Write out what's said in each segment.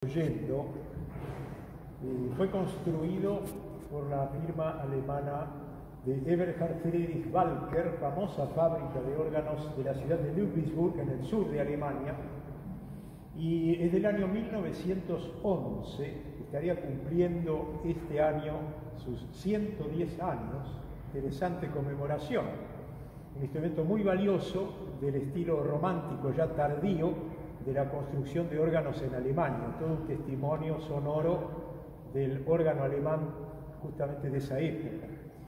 construyendo fue construido por la firma alemana de Eberhard Friedrich Walker, famosa fábrica de órganos de la ciudad de Ludwigsburg, en el sur de Alemania, y es del año 1911, estaría cumpliendo este año sus 110 años, interesante conmemoración. Un instrumento muy valioso del estilo romántico ya tardío de la construcción de órganos en Alemania, todo un testimonio sonoro del órgano alemán justamente de esa época.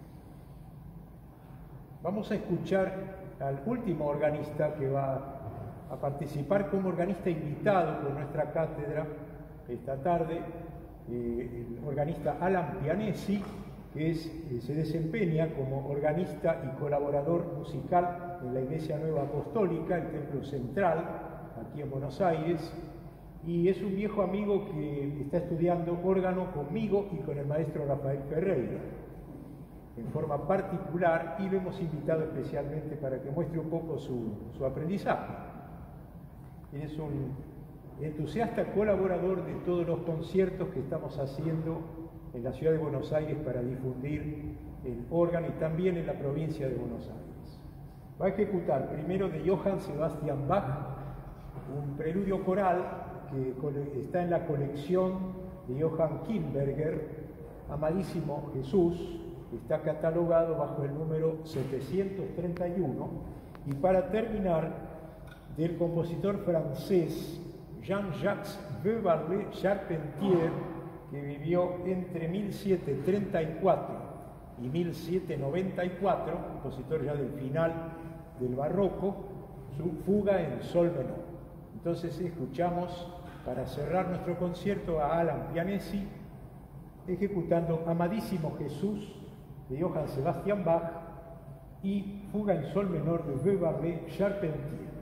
Vamos a escuchar al último organista que va a participar como organista invitado por nuestra cátedra esta tarde, el organista Alan Pianesi, que se desempeña como organista y colaborador musical en la Iglesia Nueva Apostólica, el Templo Central, aquí en Buenos Aires, y es un viejo amigo que está estudiando órgano conmigo y con el maestro Rafael Ferreira, en forma particular, y lo hemos invitado especialmente para que muestre un poco su aprendizaje. Él es un entusiasta colaborador de todos los conciertos que estamos haciendo en la ciudad de Buenos Aires para difundir el órgano y también en la provincia de Buenos Aires. Va a ejecutar primero de Johann Sebastian Bach, un preludio coral que está en la colección de Johann Kimberger, Amadísimo Jesús, que está catalogado bajo el número 731, y para terminar, del compositor francés Jean-Jacques Beauvarlet Charpentier, que vivió entre 1734 y 1794, compositor ya del final del barroco, su fuga en sol menor. Entonces escuchamos, para cerrar nuestro concierto, a Alan Pianesi ejecutando Amadísimo Jesús de Johann Sebastian Bach y fuga en sol menor de Beauvarlet Charpentier.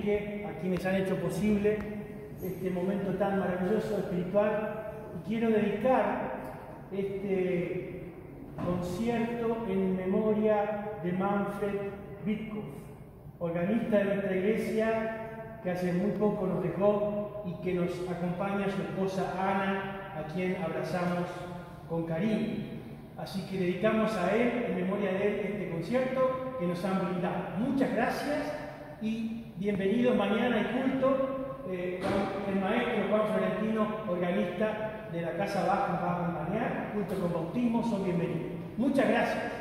Enrique, a quienes han hecho posible este momento tan maravilloso, espiritual. Y quiero dedicar este concierto en memoria de Manfred Bittkopf, organista de nuestra iglesia, que hace muy poco nos dejó y que nos acompaña su esposa Ana, a quien abrazamos con cariño. Así que dedicamos a él, en memoria de él, este concierto que nos han brindado. Muchas gracias y bienvenidos mañana al culto. El maestro Juan Florentino, organista de la Casa Baja, nos va a acompañar. Culto con bautismo, son bienvenidos. Muchas gracias.